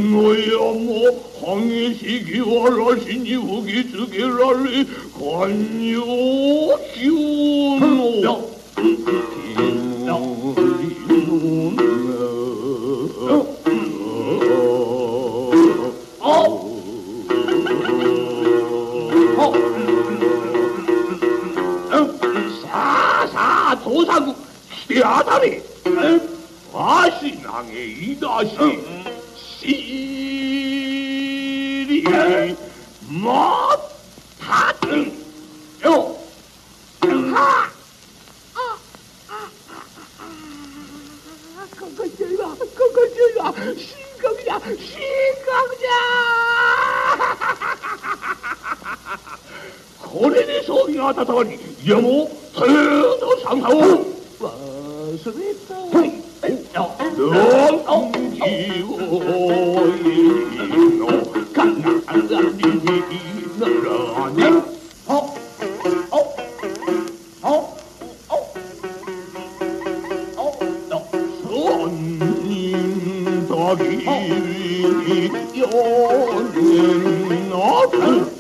너야 뭐 항해시기와라시니 후기스게랄리 간요시오노 사사 도사국 시대하다니 아시낭의 이다시 시리 못하든 요 하 그거지라 신경이야 신경이야 거래의 소리가 다다니 여모 서도 상하오 와서랬다 농지오이노 간나가리니 너라니 손님 덕이니 연는 너도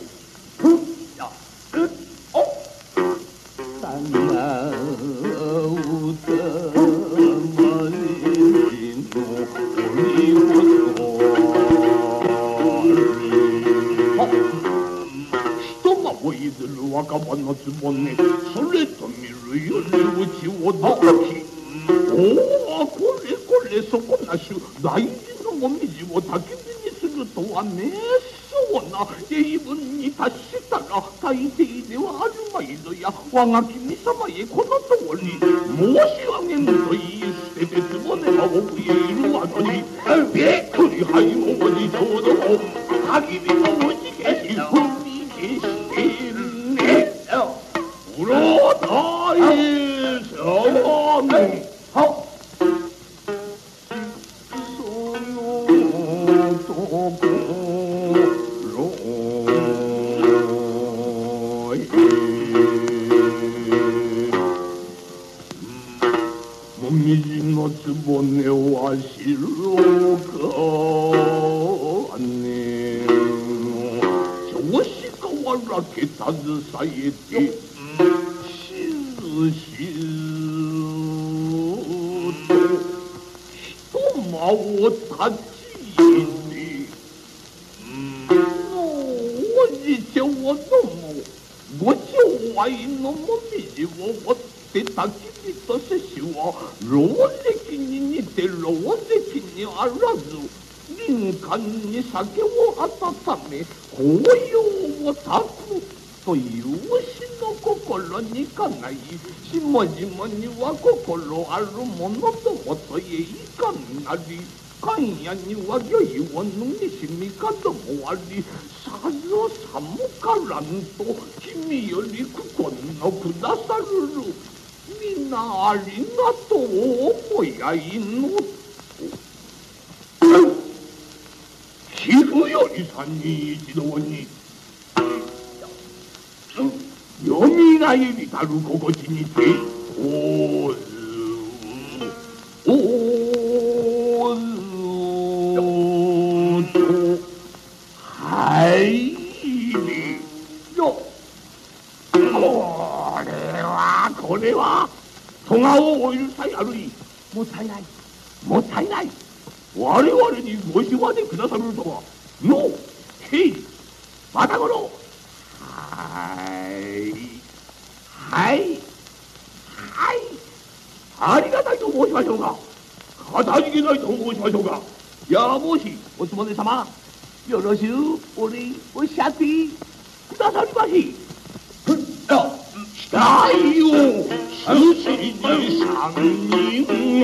若葉のつぼねそれと見るよりうちをどきおおこれこれそこなしゅ大事のもみじを焚き火にするとはねそうな英文に達したら大抵ではあるまいぞや我が君様へこのとおり申し上げぬと言い捨ててつぼねは奥へいるわのにびっくりはいももにちょうど焚き火の打ち消し踏み消しているうろたいさまめはそのところもみじのつぼねは白かね調子変わらけ携えてしずと一間を立ち入れおじちょうどもご寵愛のもみじを追って焚き火とせしは老石に似て老石にあらず林間に酒を温め紅葉を焚くというしの心にかない下々には心あるものともとへいかんなり関屋には御意を脱ぎしみかどもありさぞ寒からんと君より苦婚のくださるる皆ありがとう思い合いの寄付より三人一同によみがえりたる心地にておずおずと入りよこれは戸川をお許さいあるいもったいないもったいない我々にご仕話でくださるとはのへいまたごろはいありがたいと申しましょうかかたじけないと申しましょうかやもしおつぼね様よろしゅうお礼おっしゃってくださりまし期待を主治に三人が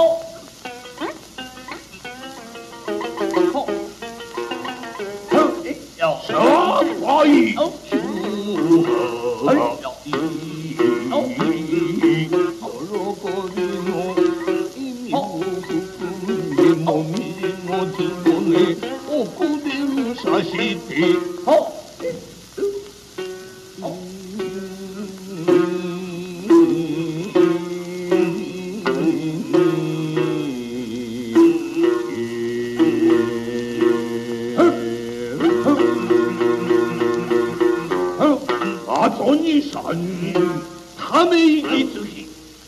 さあはいさして三人ため息つき、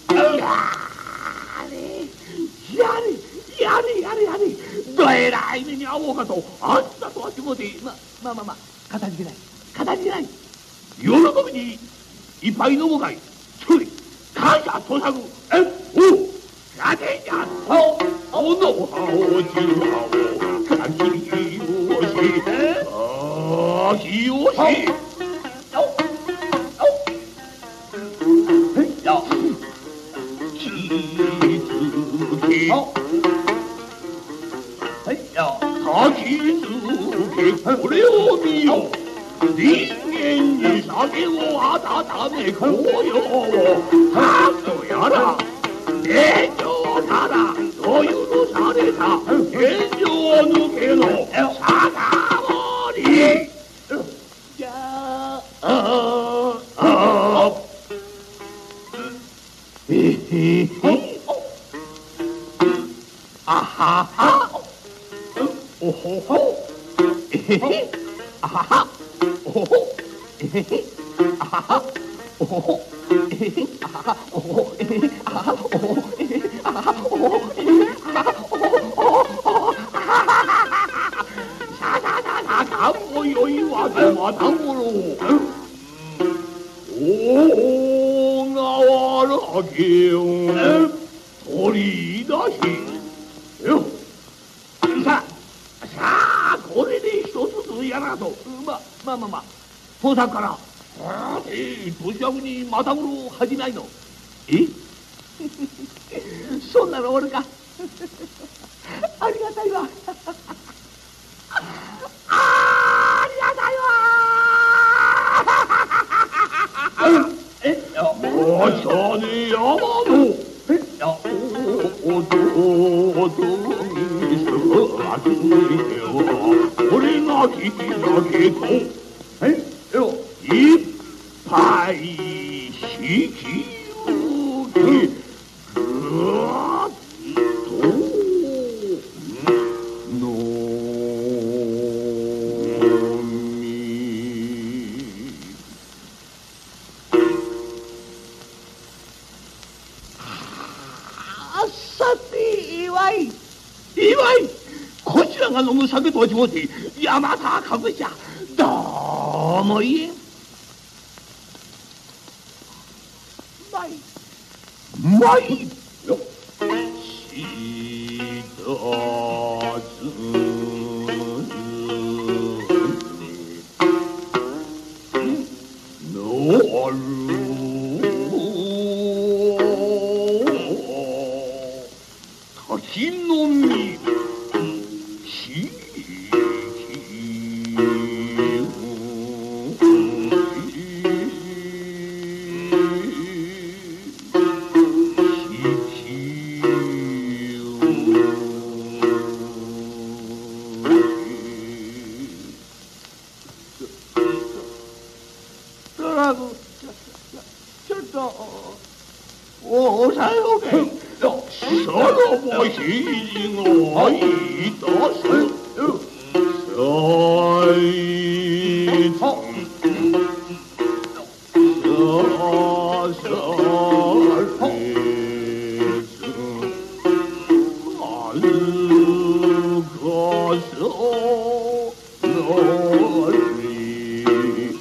やれどえらい目に遭おうかとあんたとはしもてまあかたじけない喜びにいっぱいのもかいつい感謝とさぐやてじゃとおのはおじはおかきよしこれを見よ人間に酒を温め紅葉をハートやら天井ならというのされた天井抜けの酒盛りじゃあははおほほえへへあははおほほえへへあははおほほえへへあははおほほえへへあははおほほえへへあははおほほえへへあははおほほさかもよいわとまたごろ大河原家を取り出しよさあこれで一つずやらとまあ父さんから年明けにまたごろ始めないのそんなのおるかありがたいわありがたいわもうさね山のおどにすきてはこれが聞きだけといっぱい引き受けぐわっと飲みさて祝いこちらが飲む酒としもて山田かぶじゃどうも言えんまいよしだずのる滝の実しちょっとおさえおけさらばひじがいたせさいさされずあるかさなり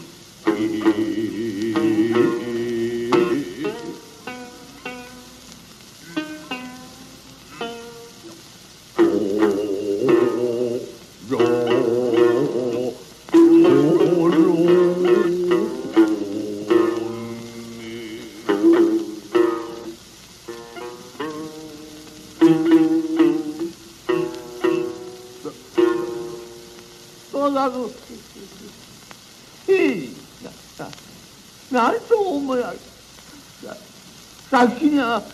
なんと思やさっきには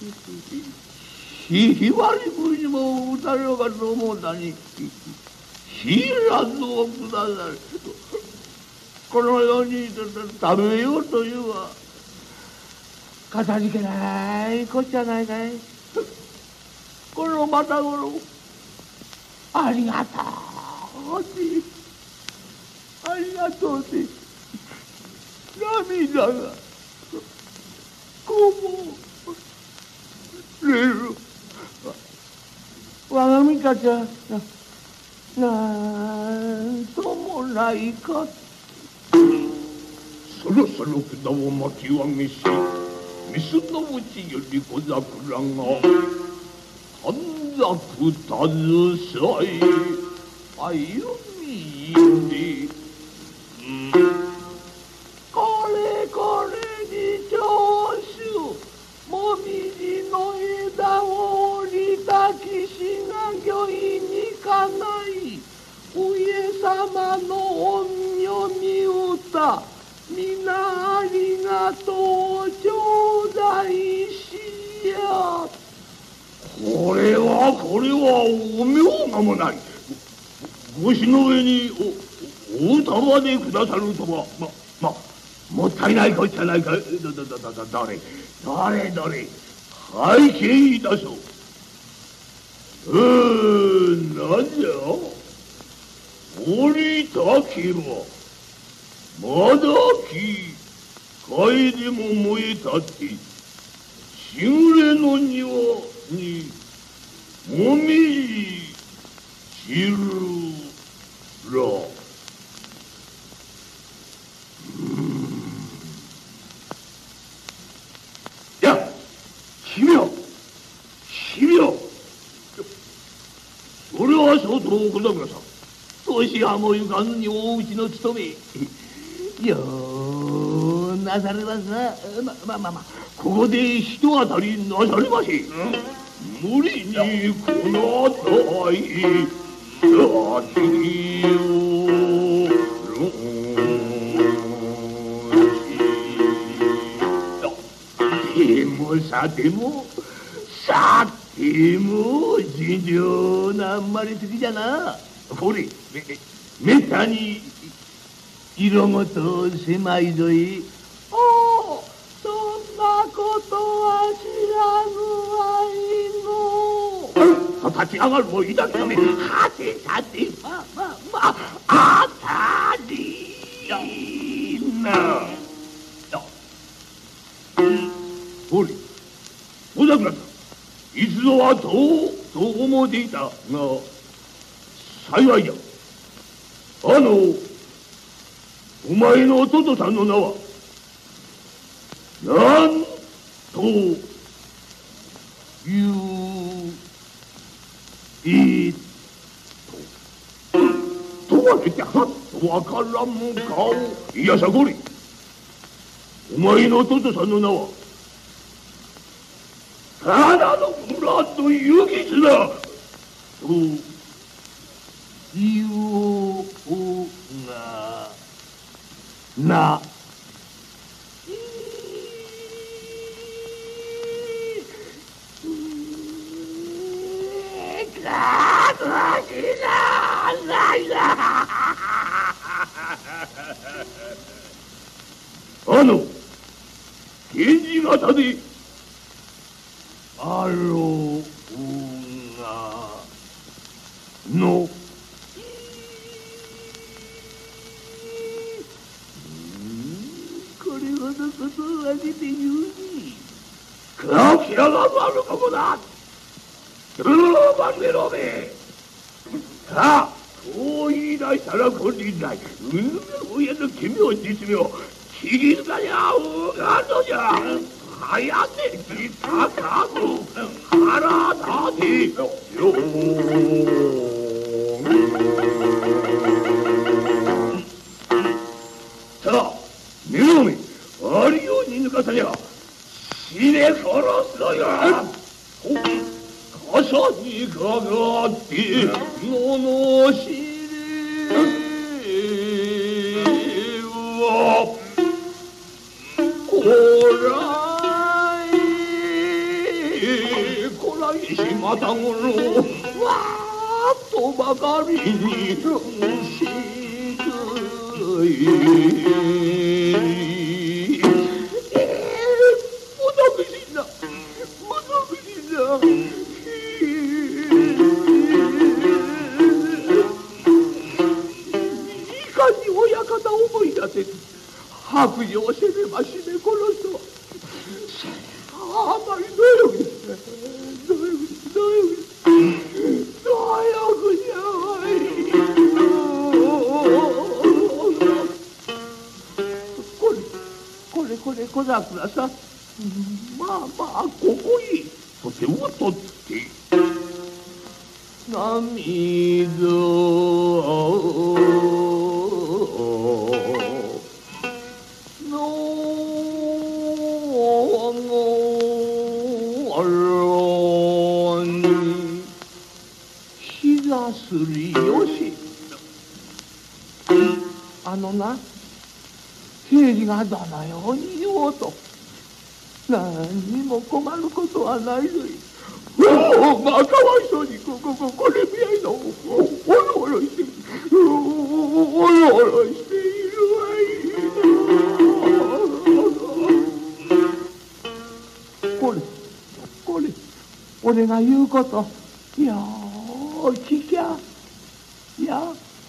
ひばりぶりにも打たれようかと思うたにひらずをくださるこのように食べようというはかたじけないこっちゃないかいこのまたごろありがとうってありがとうって涙がこぼれる。我が身たちはなんともないか。そろそろ札を巻き上げし、みすのうちより小桜が短冊携え歩みに、これこれに長州もみじの枝を折りたきしが御意にかない上様の御世に歌皆ありがとう頂戴しや。これはお妙がもない。ごしの上にお歌までくださるとはもったいないこっちゃないか。どれ拝見いたそう。なんじゃ降りたきはまだき楓も燃えたってしぐれの庭にもみじ散るら。いや君よそれは相当ございます。年はもゆかずに大内の務めようなされますな。ここで一当たりなされまし。無理にこの際立ちよさても尋常な生まれつきじゃな。これめったに色ごと狭いぞい。そんなことは知らぬわいの。立ち上がるもいだけどね。はてあたりな。ほれ小桜さん、いつぞはと思っていたが幸いじゃ。お前の弟さんの名はなんというとわけてはっとわからん顔。いやさこれお前の弟さんの名はただの村と行きつだと言おうがな。源氏方であろうがのこれほどことを挙げて言うにかきやがるかもな。バンデロめさあそう言い出したらこれ以来上の奇妙実妙ちぎるかにゃうがのじゃ。早寝き高く腹立てよ。さあ目の目ありように抜かさにゃ死ね殺すのよ。傘にかかってのしれはこらいしまたごろわーっとばかりにしくい白状せねばしめ殺すわ。あまりどよぐどよぐどよぐどよぐじゃわい。これ小桜さん、まあまあここへとてもとって涙すりよし。あのな、刑事がどのように言おうと何にも困ることはないぞい。おお、まあかわいそうにこれみやいのおろおろしておろおろしているわい。これ俺が言うことよー聞きゃ。いや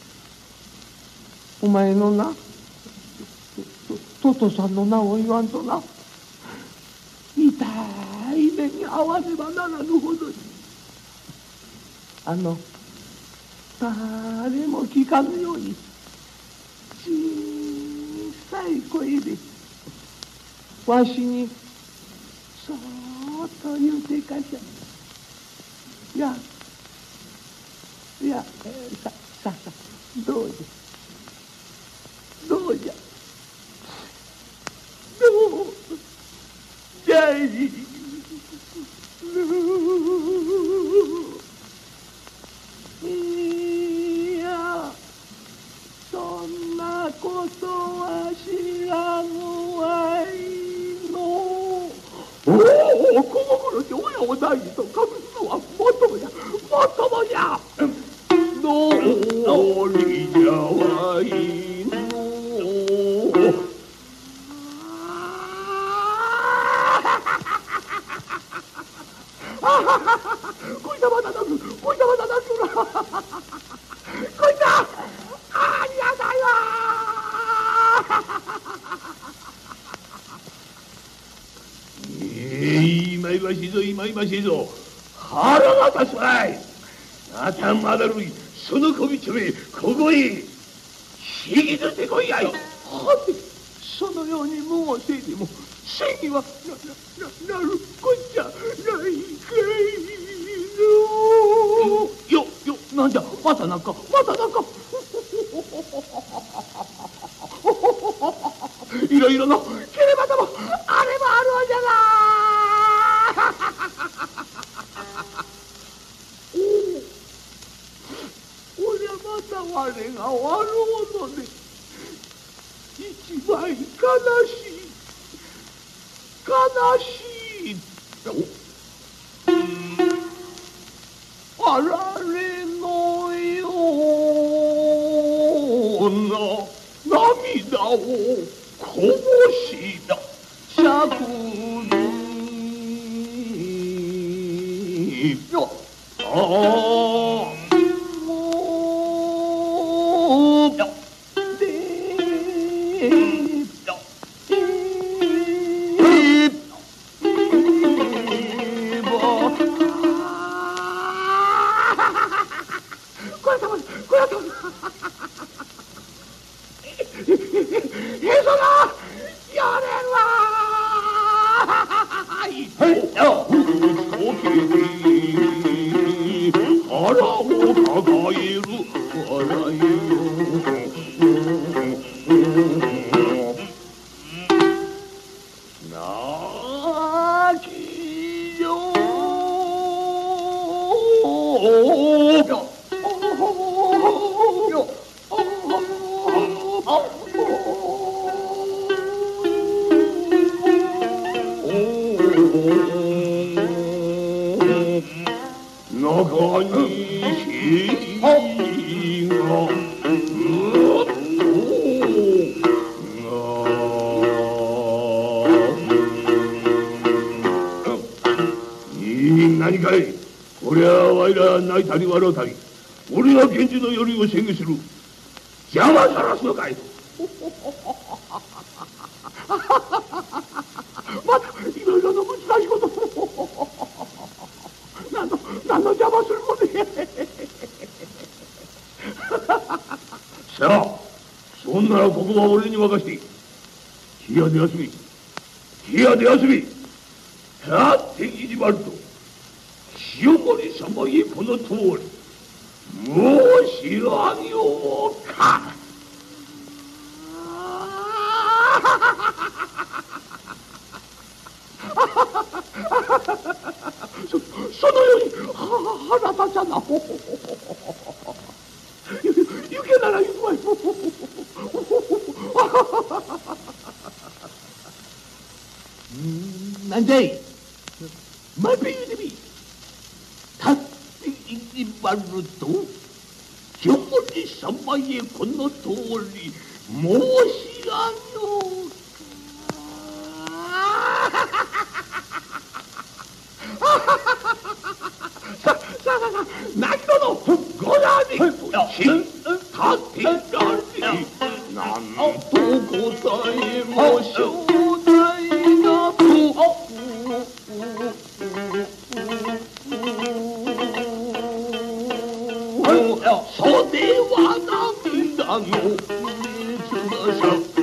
お前のなトトさんの名を言わんとな痛い目に遭わねばならぬほどに誰も聞かぬように小さい声でわしにそーっと言うてかしゃ。いやさどうじゃどうじゃい。いやそんなことは知らぬわいの。おお、この頃で親を大事と隠すのはもともじゃどうりじゃわいの。こいたまだなくこいたありがたいわ。今いましいぞ腹が立つわい。あたまだるいその小びちめここへ引きずってこいやい。はてそのように無をせいでも正義はなるこっちゃないかいの。よなんじゃまたなんかいろいろのければともあればあるわじゃな。また我が悪者で一番悲しいあられのような涙をこぼした酌に中に火が何かい。こりゃわいら泣いたり笑うたり俺が源氏の頼りを宣言する邪魔さらすのかい。 またいろいろの難しいこと何の邪魔するもね。さあ、そんならここは俺に任せて冷やで休み冷やで休み。さあ敵にまると清盛様へこの通り申し上げようか。そのように腹立ちゃな。行けなら行くわよ。なんじゃい。また言うてみ。立って行きまると清盛様へこの通り申し上げようか。何度のご覧に立てられなんとございましょうだいなと。袖は涙の水さ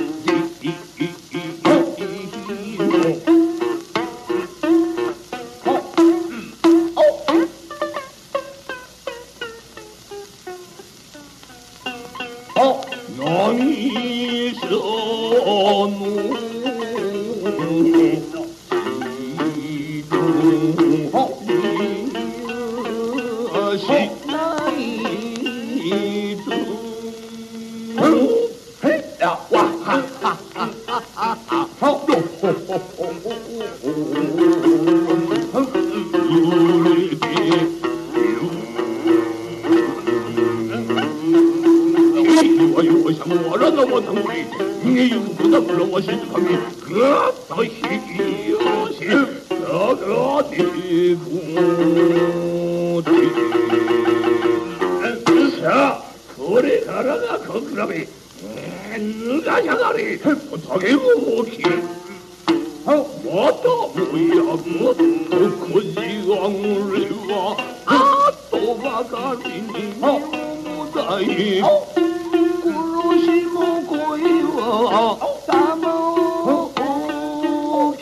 これからがこくらべ脱がしゃがれ竹を大きいまたもやごとこじあぐれはあとばかりにもだい殺しも恋はたまおき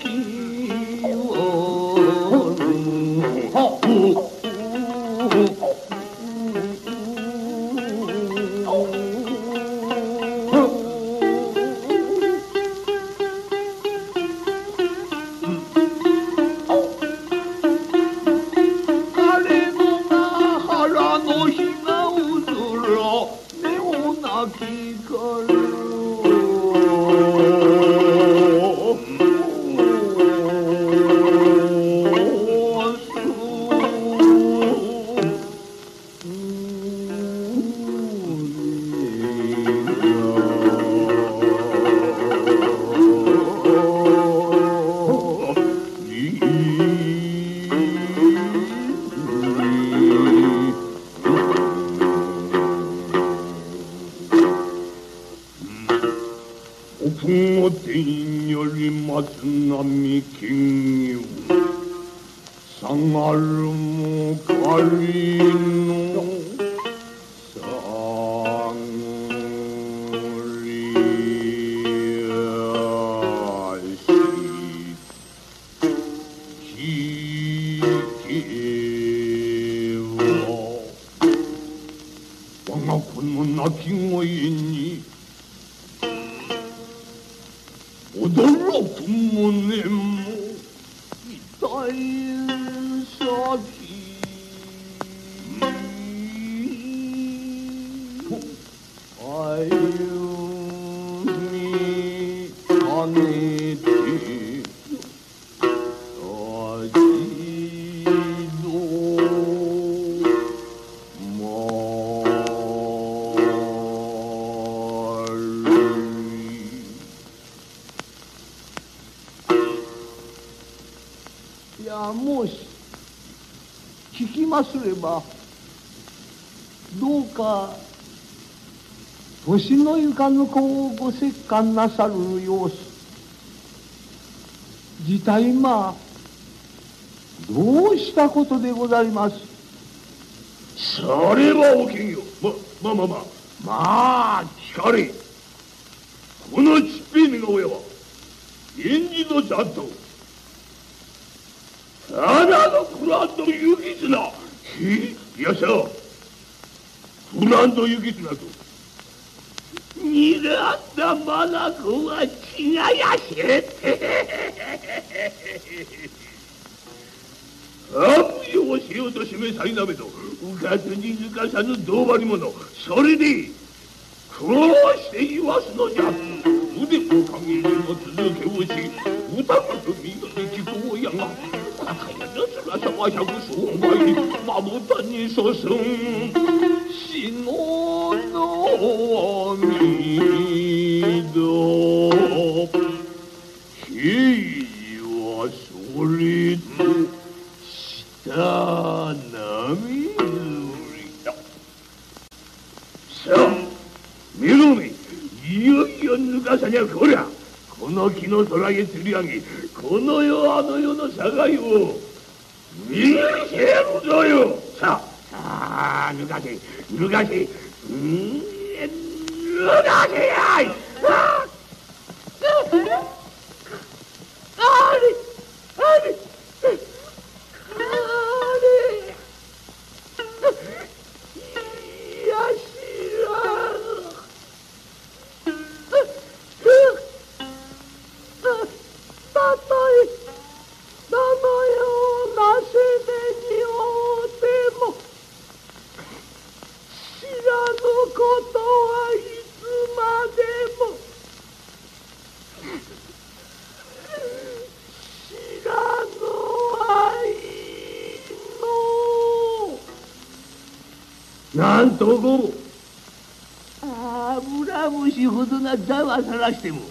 もし聞きますればどうか年のゆかぬ子をご折檻なさる様子自体どうしたことでございます。 それはおけんよ。まあ聞かれ。このちっぺい目が親は源氏の残党ただのクランドユキツナ。いやさ、クランドユキツナとにらんだマナコは違やしって悪意をしようと示さいなめとうかつに抜かさぬ胴張り者。それで苦労して言わすのじゃ。腕も限りの続けをし歌くみよに聞こうやがかたやのつらさは百姓前にまぶたに注ん死ののみどひはそれとした波ずりだ。さあ見ろめ、いよいよ抜かさにゃこりゃこの木の空へ吊り上げこの世あの世の境を見せるぞよ。さあ抜かせ抜かせやい。なんとこ村虫ほどなざわさらしても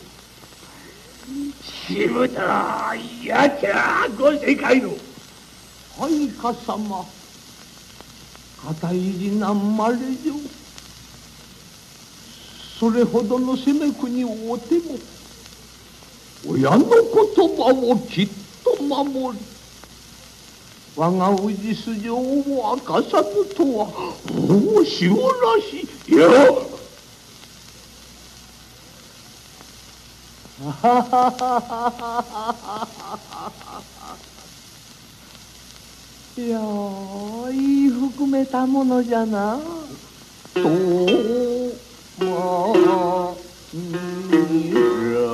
しぶといやつゃご世界のはいか様片入りなんまれじょ。それほどの攻めくにおうても親の言葉をきっと守り我が氏筋を明かさぬとは大しおらしい。いやいい含めたものじゃな。とまにら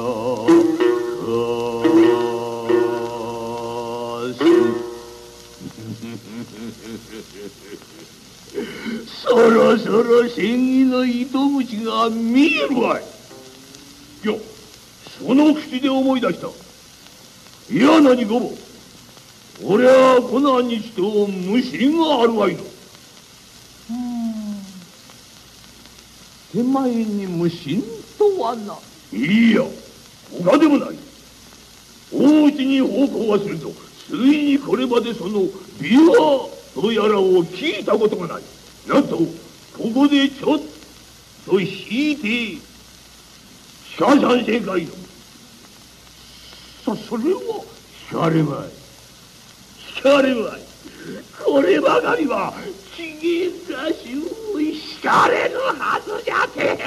そろそろ戦意の糸口が見えるわい。いやその口で思い出した。いや何ごぼ俺はこの日と無心があるわいの。 手前に無心とはな。 いや他でもない。大内に奉公はするとついにこれまでその琵琶とやらを聞いたことがない。なんとここでちょっと引いてしかさんせんかいの。 それはしかれまいしかれまい。こればかりはちげんだしゅうしかれるはずじゃて。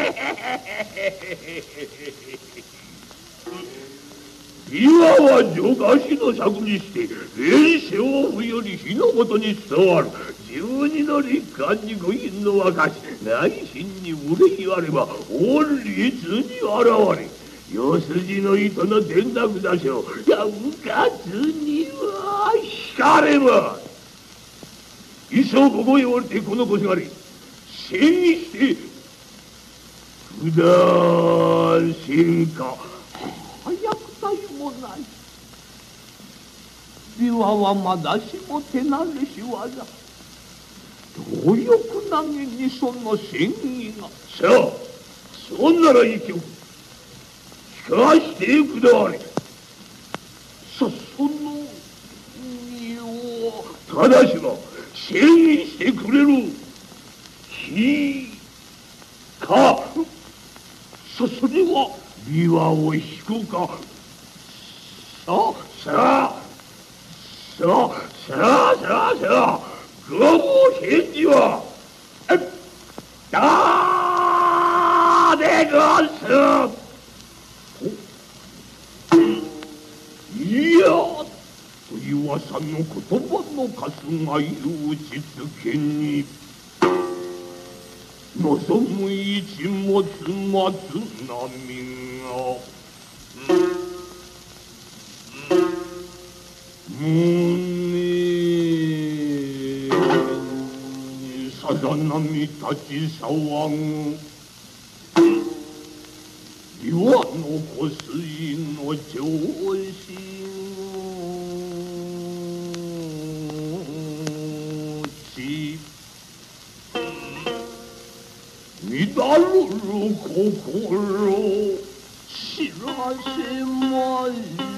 今は女菓子の策にして連勝府より日の元に伝わる十二の立漢に五品の和菓子内心に憂いあれば御律に現れ四筋の糸の伝達だしょう。やうかつには引かれまい。いっそここへ降りてこの腰がれ戦にして九段進化早くたいもない。琵琶はまだしも手慣れし技。どうよく投げにその戦意が。 さあそんなら一曲聞かしてくだわれ。 その身をただしは戦意してくれる日か。 それは琵琶を弾くか。さ 그 무엇인지와 다 내것은 이야 이와 산노 고토바노 가슴아 유지스케니 노소무이지 못스마스 나밍아 사자남이 다치 사왕 이와노 고스이노 조시지 미달루루 고고로 시라시마이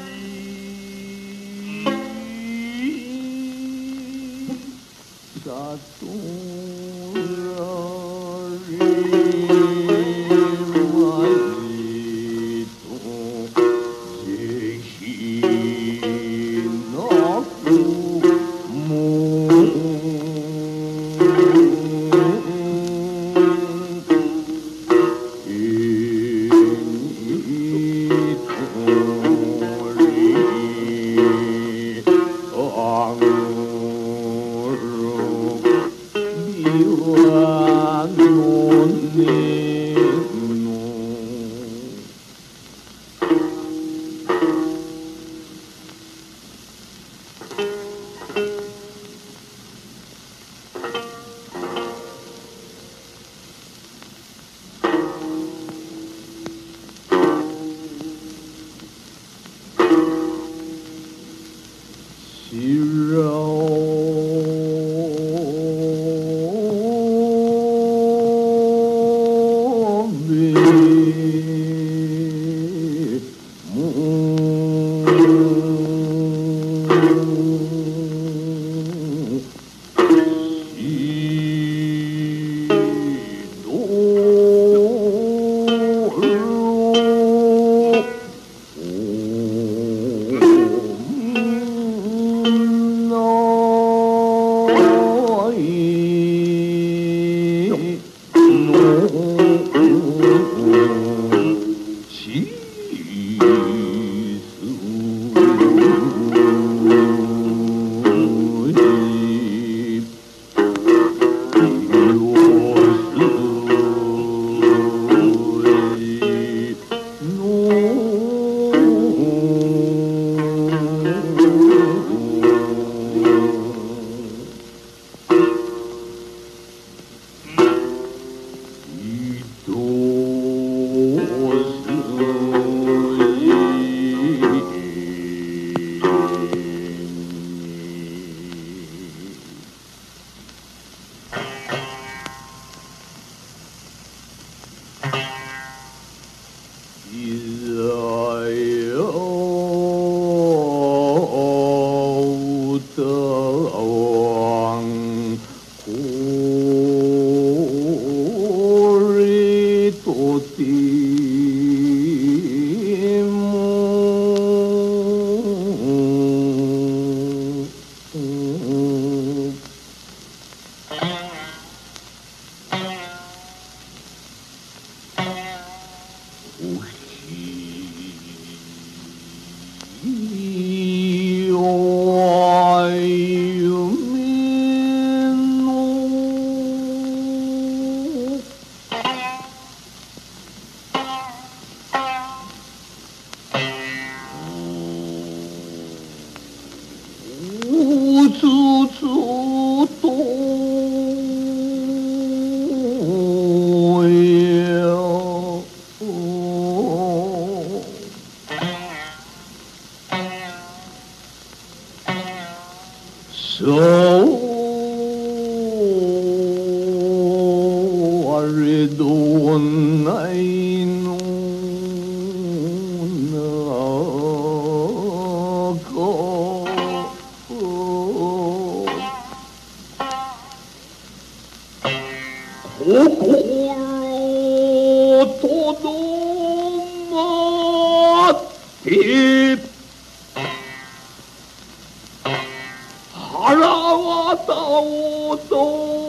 わたおと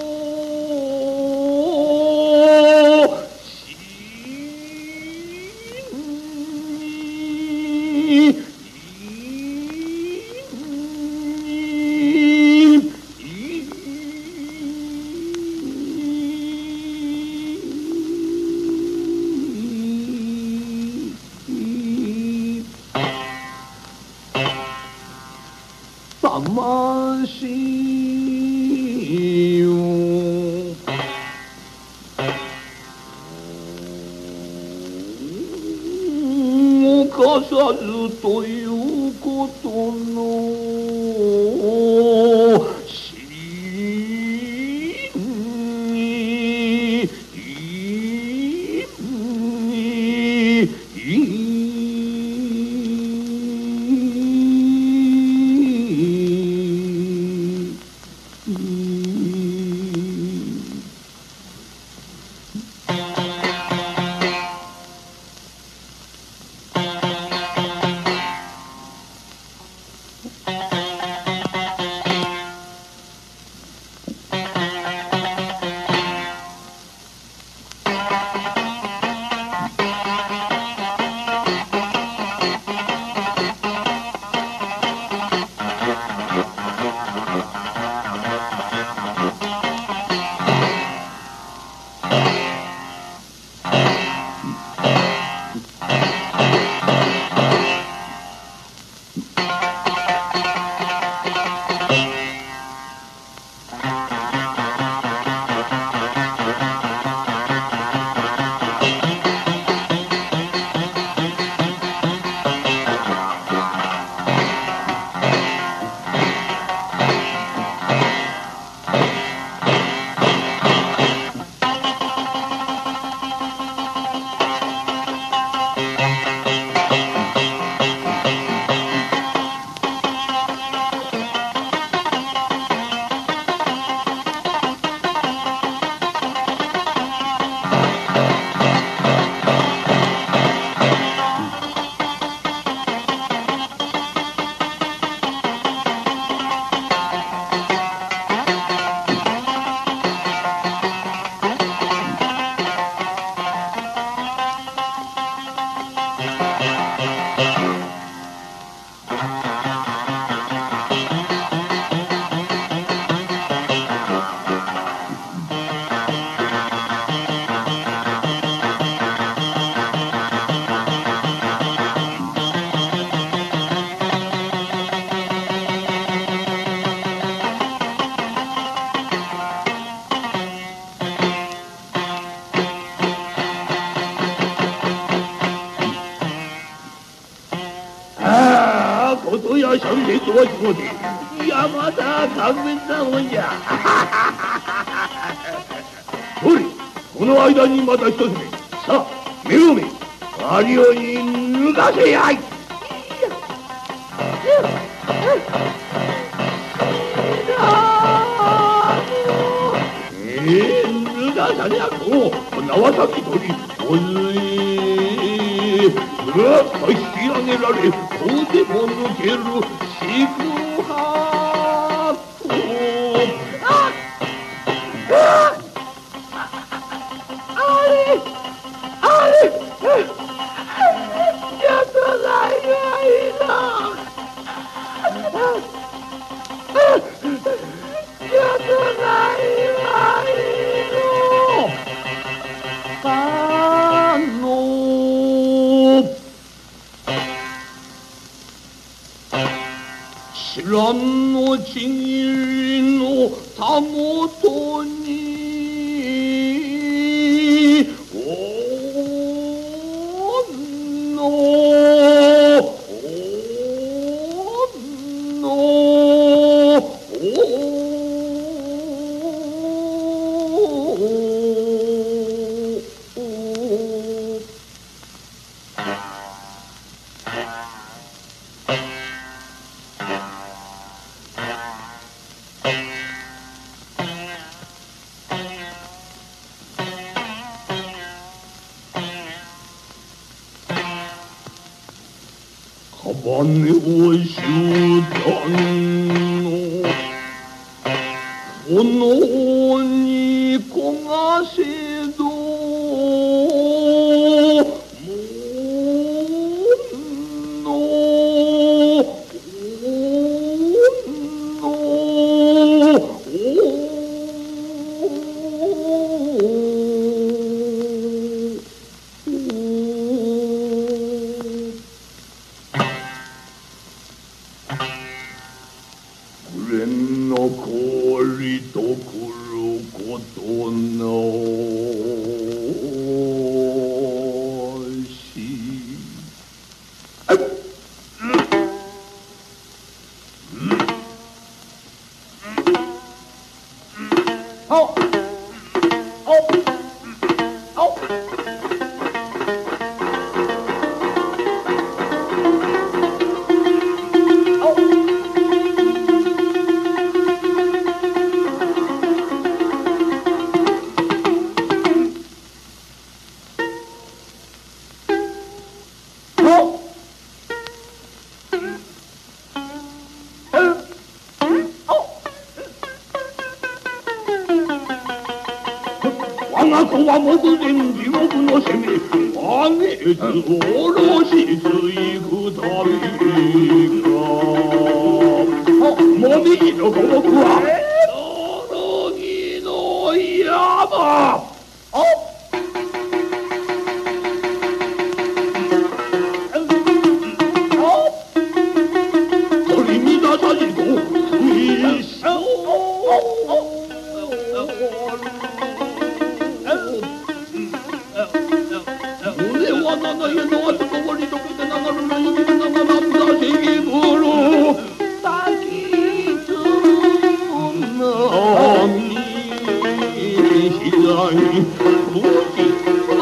かさずということの真にことや三連とはこうで山田勘弁なもんじゃ。おい、この間にまた一つ目。さあ目を見マリオに脱がせやい。脱がさりゃこう縄先取りおずいぐっと引き上げられこうでも抜ける四苦八苦。知らんのちぎりのたもとにカバネを集団の 오노니 공하세도 왕아코와 모두된 지옥은 오셈이 왕의 오롯이 쓰이그다리까 몸이 이러고구나 너러기 너야마 소리미다 사지고 수이시 나나의 너와 뜨거워리 독에서 나나를 여기는 나나 남자 세계으로 딱히 tum나니 시장이 무지나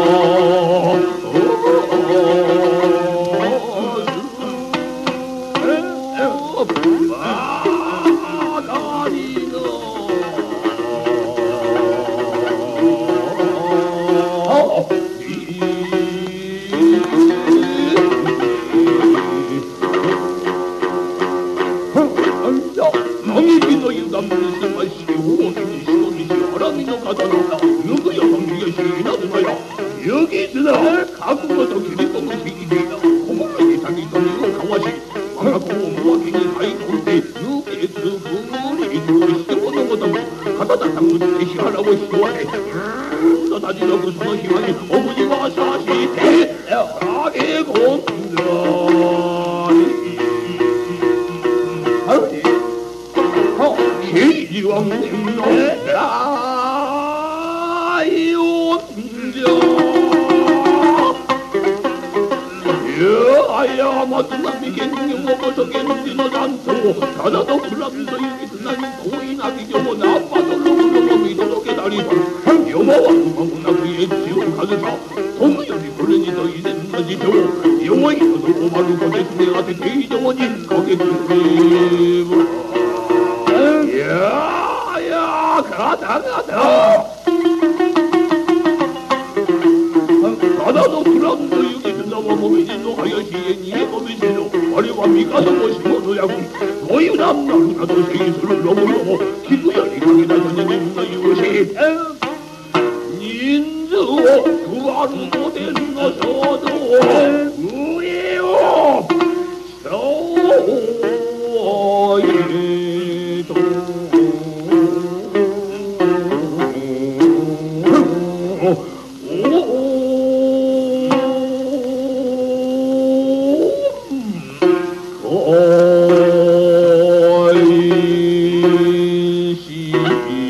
여기 있으나 가꾸어도 길이 또 무식이니라 고목이 자기 돈으로 가와시 왕하고 무학인이 가이콘데 누게 그물이 누시오는 것도 가다다 당근 대시하라고 시도하네 너 다지려고 서너 시간이 어머니와 사시대 가게 공들이 계지왕님 아야 마두나미 갱경 먹어서 갱기너 잔소 가다도 불남서 여기서 난 도이나 비교고 나빠도 로로로 믿어도 깨달이도 여마와 누가구나 그의 지옥 가느사 동의연이 그러니 너희는 너지죠 영원히 너도 오바로 거기서 내한테 대의정원이 거기 그리고 야야 가다 가다도 불남서 나와 몸이 진노하여시에 니의 몸이 진노 머리와 미가도 못심어서야군 너희 남나루나도 세계수를 넘어요 기구열이 강이다 전쟁이 문어 이것이 인주 구하루도 된 것어도 우예요 서예도 어이시